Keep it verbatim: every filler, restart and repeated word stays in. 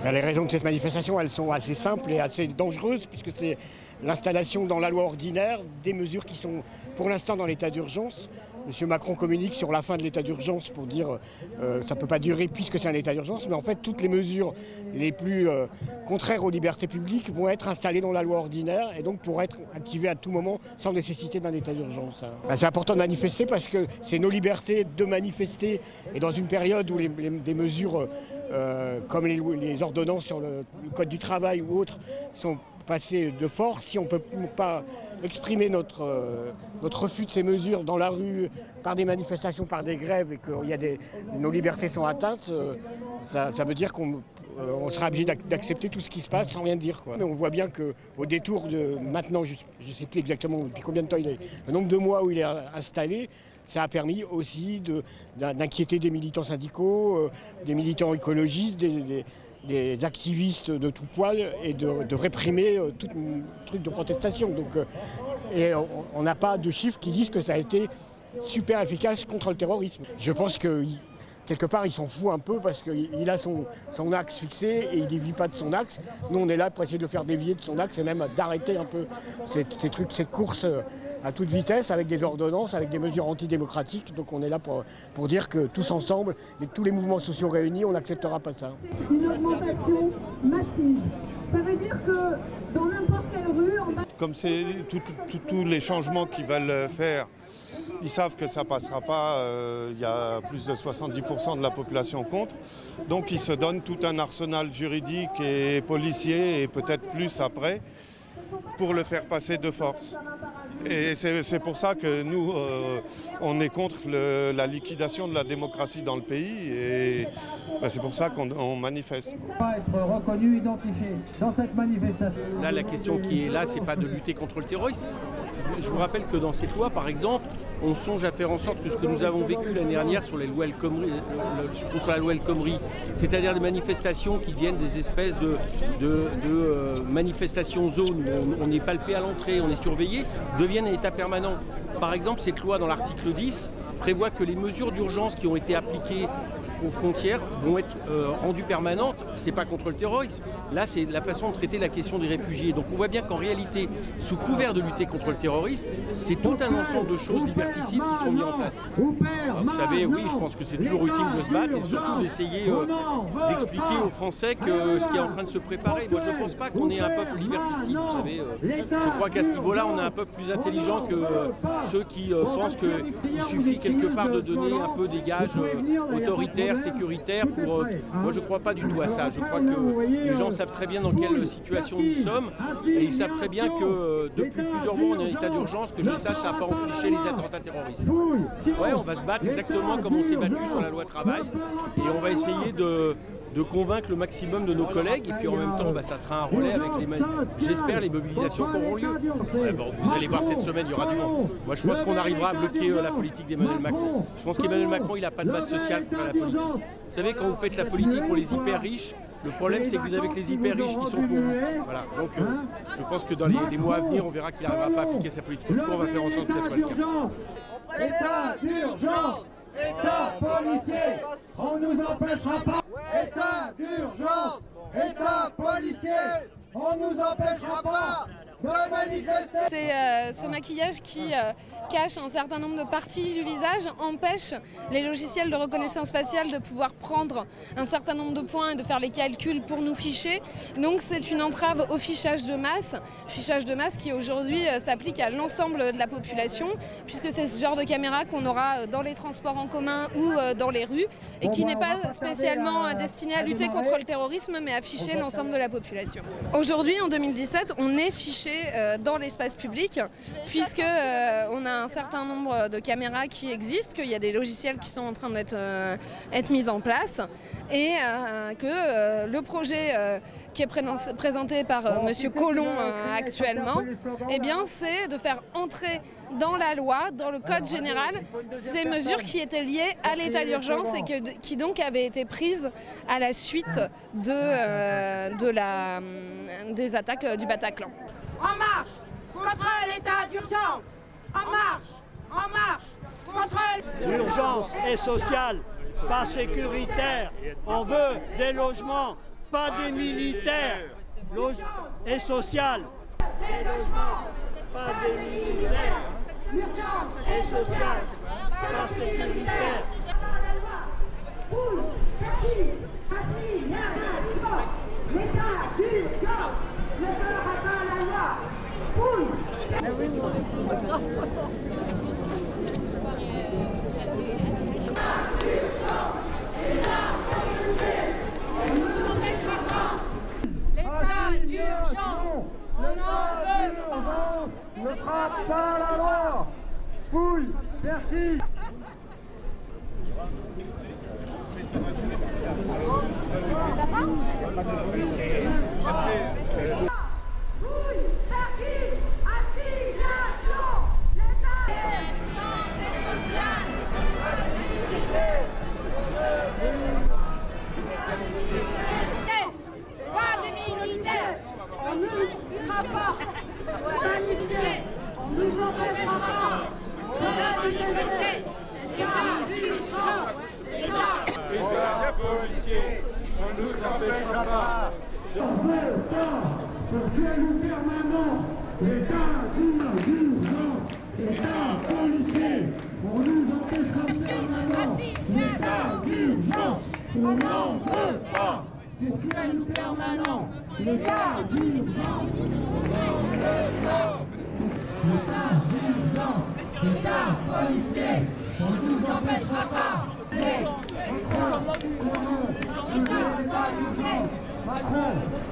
Les raisons de cette manifestation, elles sont assez simples et assez dangereuses, puisque c'est l'installation dans la loi ordinaire des mesures qui sont pour l'instant dans l'état d'urgence. Monsieur Macron communique sur la fin de l'état d'urgence pour dire euh, ça ne peut pas durer puisque c'est un état d'urgence, mais en fait toutes les mesures les plus euh, contraires aux libertés publiques vont être installées dans la loi ordinaire et donc pourront être activées à tout moment sans nécessité d'un état d'urgence. Ben, c'est important de manifester parce que c'est nos libertés de manifester et dans une période où les, les, des mesures euh, comme les, les ordonnances sur le, le code du travail ou autres sont passées de force, si on ne peut pas exprimer notre, euh, notre refus de ces mesures dans la rue, par des manifestations, par des grèves, et que y a des, nos libertés sont atteintes, euh, ça, ça veut dire qu'on euh, on sera obligé d'accepter tout ce qui se passe sans rien dire, quoi. Mais on voit bien qu'au détour de maintenant, je ne sais plus exactement depuis combien de temps il est, le nombre de mois où il est installé, ça a permis aussi d'inquiéter de, des militants syndicaux, euh, des militants écologistes, des, des, des activistes de tout poil et de, de réprimer euh, tout un truc de protestation. Donc, euh, et on n'a pas de chiffres qui disent que ça a été super efficace contre le terrorisme. Je pense que quelque part, il s'en fout un peu parce qu'il a son, son axe fixé et il ne dévie pas de son axe. Nous, on est là pour essayer de le faire dévier de son axe et même d'arrêter un peu ces, ces trucs, cette course à toute vitesse avec des ordonnances, avec des mesures antidémocratiques. Donc on est là pour, pour dire que tous ensemble, et tous les mouvements sociaux réunis, on n'acceptera pas ça. C'est une augmentation massive. Ça veut dire que dans n'importe quelle rue... On va... Comme c'est tous les changements qu'ils veulent faire, ils savent que ça ne passera pas, euh, il y a plus de soixante-dix pour cent de la population contre. Donc ils se donnent tout un arsenal juridique et policier et peut-être plus après pour le faire passer de force. Et c'est pour ça que nous, euh, on est contre le, la liquidation de la démocratie dans le pays et ben, c'est pour ça qu'on manifeste. Pas être reconnu, identifié dans cette manifestation. Là, la question qui est là, c'est pas de lutter contre le terrorisme. Je vous rappelle que dans cette loi, par exemple, on songe à faire en sorte que ce que nous avons vécu l'année dernière sur les lois El Khomri, contre la loi El Khomri, c'est-à-dire des manifestations qui deviennent des espèces de, de, de euh, manifestations zones où on est palpé à l'entrée, on est surveillé, deviennent un état permanent. Par exemple, cette loi dans l'article dix prévoit que les mesures d'urgence qui ont été appliquées aux frontières vont être euh, rendues permanentes. C'est pas contre le terrorisme. Là, c'est la façon de traiter la question des réfugiés. Donc on voit bien qu'en réalité, sous couvert de lutter contre le terrorisme, c'est tout un ensemble de choses liberticides qui sont mises en place. Alors, vous savez, oui, je pense que c'est toujours utile de se battre et surtout d'essayer euh, d'expliquer aux Français que ce qui est en train de se préparer. Moi, je ne pense pas qu'on ait un peuple liberticide. Vous savez, euh, je crois qu'à ce niveau-là, on a un peuple plus intelligent que euh, ceux qui euh, pensent qu'il suffit quelque part de donner un peu des gages euh, autoritaires, sécuritaires. Pour, euh, moi, je ne crois pas du tout à ça. Je crois que les gens savent très bien dans quelle situation nous sommes et ils savent très bien que euh, depuis plusieurs mois, on est en état d'urgence, que je sache, ça n'a pas empêché les attentats terroristes. Ouais, on va se battre exactement comme on s'est battu sur la loi travail et on va essayer de... de convaincre le maximum de nos collègues et puis en même temps bah, ça sera un relais avec les j'espère les mobilisations qui auront lieu. Ouais, bon, vous allez voir cette semaine il y aura du monde. Moi je pense qu'on arrivera à bloquer euh, la politique d'Emmanuel Macron. Je pense qu'Emmanuel Macron il n'a pas de base sociale pour faire la politique. Vous savez quand vous faites la politique pour les hyper riches, le problème c'est que vous avez que les hyper riches qui sont pour vous. Voilà. Donc euh, je pense que dans les, les mois à venir on verra qu'il n'arrivera pas à appliquer sa politique. En tout cas on va faire en sorte que ça soit le cas. État d'urgence, État policier, on ne nous empêchera pas. État d'urgence, État policier, on ne nous empêchera pas de manifester. C'est euh, ce maquillage qui euh, cache un certain nombre de parties du visage, empêche les logiciels de reconnaissance faciale de pouvoir prendre un certain nombre de points et de faire les calculs pour nous ficher. Donc c'est une entrave au fichage de masse, fichage de masse qui aujourd'hui euh, s'applique à l'ensemble de la population, puisque c'est ce genre de caméra qu'on aura dans les transports en commun ou euh, dans les rues, et qui n'est pas spécialement euh, destiné à lutter contre le terrorisme, mais à ficher l'ensemble de la population. Aujourd'hui, en deux mille dix-sept, on est fiché dans l'espace public puisque euh, on a un certain nombre de caméras qui existent, qu'il y a des logiciels qui sont en train d'être euh, être mis en place et euh, que euh, le projet euh, qui est pré présenté par euh, Monsieur Collomb euh, actuellement, eh bien c'est de faire entrer dans la loi, dans le code général, ces mesures qui étaient liées à l'état d'urgence et que, qui donc avaient été prises à la suite de, euh, de la, des attaques du Bataclan. En marche contre l'état d'urgence. En marche, en marche contre... L'urgence est sociale, pas sécuritaire. On veut des logements pas des militaires. Et social. Les logements, Pas des militaires. l'urgence, Et social. Pas sécuritaire. la loi. Fouille, sortie, assis, là, là, l'état d'urgence ne fera pas la loi. Fouille. L'état d'urgence, on en veut. ne frappe pas la loi. Fouille, perquis. Fouille, perquis, assignation, l'état d'urgence et sociale. Pas de militaires, on ne sera pas manifester, on ne nous empêchera pas de manifester. L'état d'urgence, l'état. État policier, on ne nous empêchera pas. On veut pas pour tiers permanent. L'état d'urgence, état policier. On nous empêchera permanent. L'état d'urgence, on n'en veut pas. Pour tiers permanent. L'état d'urgence, on n'en veut pas. L'état d'urgence, état policier. On nous empêchera pas. Macron, Macron, Macron.